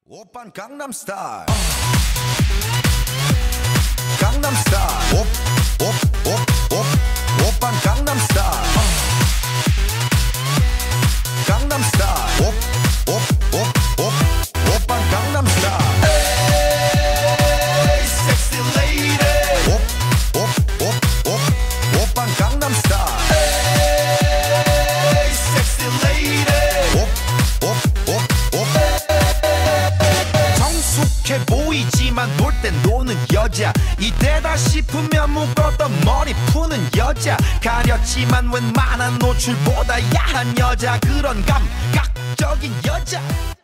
오빤 강남스타일 강남스타일 오빤 강남스타일 강남스타일 오빤 강남스타일 에이 섹시 레이디 오빤 강남스타일 에이 섹시 레이디 성숙해 보이지만 놀 땐 노는 여자 이때다 싶으면 묶었던 머리 푸는 여자 가렸지만 웬만한 노출보다 야한 여자 그런 감각적인 여자